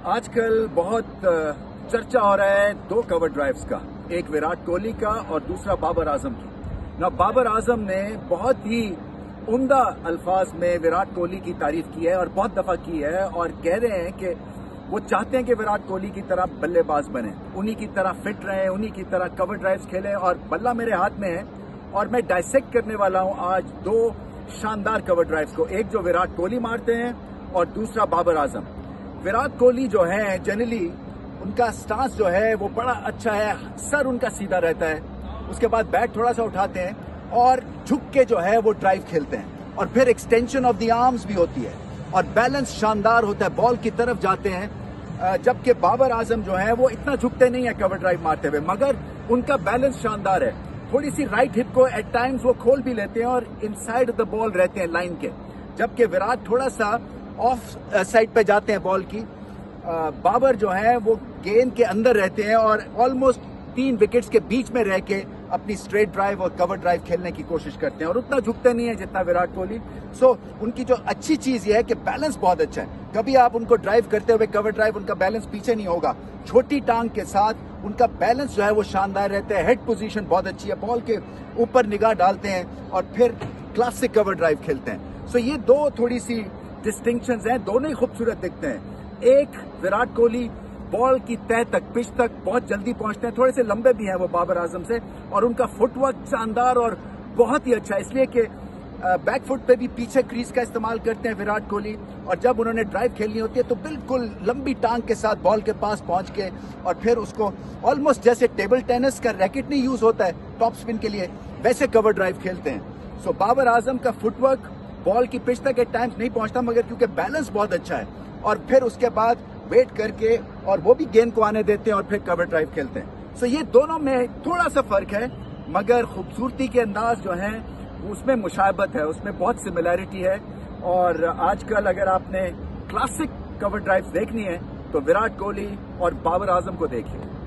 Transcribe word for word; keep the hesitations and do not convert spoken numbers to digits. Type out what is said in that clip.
आजकल बहुत चर्चा हो रहा है दो कवर ड्राइव्स का, एक विराट कोहली का और दूसरा बाबर आजम की। ना बाबर आजम ने बहुत ही उम्दा अल्फाज में विराट कोहली की तारीफ की है और बहुत दफा की है और कह रहे हैं कि वो चाहते हैं कि विराट कोहली की तरह बल्लेबाज बने, उन्हीं की तरह फिट रहें, उन्हीं की तरह कवर ड्राइव्स खेलें। और बल्ला मेरे हाथ में है और मैं डायसेक्ट करने वाला हूं आज दो शानदार कवर ड्राइव्स को, एक जो विराट कोहली मारते हैं और दूसरा बाबर आजम। विराट कोहली जो है जनरली उनका स्टांस जो है वो बड़ा अच्छा है, सर उनका सीधा रहता है, उसके बाद बैट थोड़ा सा उठाते हैं और झुक के जो है वो ड्राइव खेलते हैं और फिर एक्सटेंशन ऑफ द आर्म्स भी होती है और बैलेंस शानदार होता है, बॉल की तरफ जाते हैं। जबकि बाबर आजम जो है वो इतना झुकते नहीं है कवर ड्राइव मारते हुए, मगर उनका बैलेंस शानदार है। थोड़ी सी राइट हिप को एट टाइम्स वो खोल भी लेते हैं और इनसाइड द बॉल रहते हैं लाइन के, जबकि विराट थोड़ा सा ऑफ साइड पे जाते हैं बॉल की। बाबर जो है वो गेंद के अंदर रहते हैं और ऑलमोस्ट तीन विकेट्स के बीच में रह के अपनी स्ट्रेट ड्राइव और कवर ड्राइव खेलने की कोशिश करते हैं और उतना झुकते नहीं है जितना विराट कोहली। सो उनकी जो अच्छी चीज ये है कि बैलेंस बहुत अच्छा है, कभी आप उनको ड्राइव करते हुए कवर ड्राइव उनका बैलेंस पीछे नहीं होगा, छोटी टांग के साथ उनका बैलेंस जो है वो शानदार रहता है, हेड पोजीशन बहुत अच्छी है, बॉल के ऊपर निगाह डालते हैं और फिर क्लासिक कवर ड्राइव खेलते हैं। सो ये दो थोड़ी सी डिस्टिंक्शंस हैं, दोनों ही खूबसूरत दिखते हैं। एक विराट कोहली बॉल की तह तक, पिच तक बहुत जल्दी पहुंचते हैं, थोड़े से लंबे भी हैं वो बाबर आजम से, और उनका फुटवर्क शानदार और बहुत ही अच्छा है, इसलिए कि बैक फुट पे भी पीछे क्रीज का इस्तेमाल करते हैं विराट कोहली। और जब उन्होंने ड्राइव खेलनी होती है तो बिल्कुल लंबी टांग के साथ बॉल के पास पहुंच के और फिर उसको ऑलमोस्ट जैसे टेबल टेनिस का रैकेट नहीं यूज होता है टॉप स्पिन के लिए, वैसे कवर ड्राइव खेलते हैं। सो बाबर आजम का फुटवर्क बॉल की पिच तक एट टाइम्स नहीं पहुंचता, मगर क्योंकि बैलेंस बहुत अच्छा है और फिर उसके बाद वेट करके और वो भी गेंद को आने देते हैं और फिर कवर ड्राइव खेलते हैं। सो ये दोनों में थोड़ा सा फर्क है, मगर खूबसूरती के अंदाज जो है उसमें मुशाबत है, उसमें बहुत सिमिलैरिटी है। और आजकल अगर आपने क्लासिक कवर ड्राइव्स देखनी है तो विराट कोहली और बाबर आजम को देखिए।